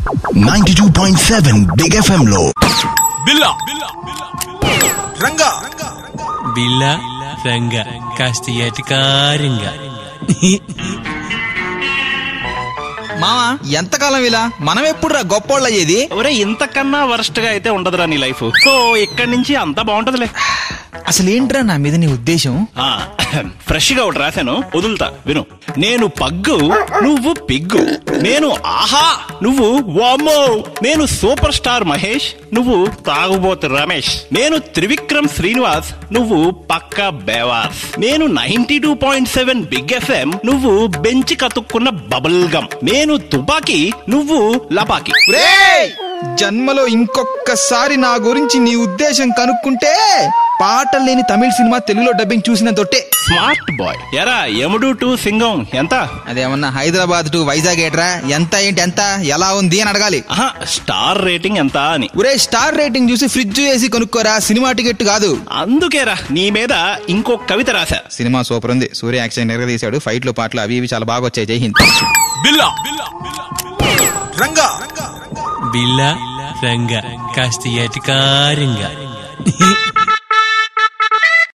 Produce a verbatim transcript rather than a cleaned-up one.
Ninety two point seven Big FM లో బిల్లా రంగా బిల్లా రంగా కాస్త ఎటకారంగా. మామా ఎంతకాలం ఇలా మనం ఎప్పుడు రా గొప్పోళ్ళు అయ్యేది? ఒరే ఇంతకన్నా వరస్ట్ గా అయితే ఉండదురా నీ లైఫ్. సో ఇక్కడి నుంచి అంతా బాగుంటదిలే. అసలు ఏంట్రా నా మీద నీ ఉద్దేశం? ఫ్రెష్ గా ఒకటి రాశాను, వదులుతా విను. నేను పగ్గు, నువ్వు పిగ్గు. నేను ఆహా, నువ్వు వామ్మో. నేను సూపర్ స్టార్ మహేష్, నువ్వు తాగుబోతు రమేష్. నేను త్రివిక్రమ్ శ్రీనివాస్, నువ్వు పక్కా బేవాస్. నేను ninety two point seven Big FM, నువ్వు బెంచ్ కతుక్కున్న బబుల్ గమ్. నేను తుపాకి, నువ్వు లపాకి. జన్మలో ఇంకొకసారి నా గురించి నీ ఉద్దేశం కనుక్కుంటే పాటలు లేని తమిళ సినిమా తెలుగులో డబ్బింగ్ చూసిన తొట్టే. Smart boy. ఎరా యముడు టు సింగం ఎంత? అదేమన్నా హైదరాబాద్ టు వైజాగ్ ఏట్రా? ఎంత ఏంటి ఎంత ఎలా ఉంది అని అడగాలి. స్టార్ రేటింగ్ ఎంత అని. ఒరే స్టార్ రేటింగ్ చూసి ఫ్రిడ్జ్ వేసి కొనుక్కోరా, సినిమా టికెట్ కాదు. అందుకేరా నీ మీద ఇంకో కవిత రాశా. సినిమా సూపర్ ఉంది, సూర్య యాక్షన్ నెరగా తీశాడు, ఫైట్లు పాటలు అవి ఇవి చాలా బాగా వచ్చాయి. జై హింద్. బిల్లా రంగా బిల్లా రంగా కాస్త ఎటకారంగా.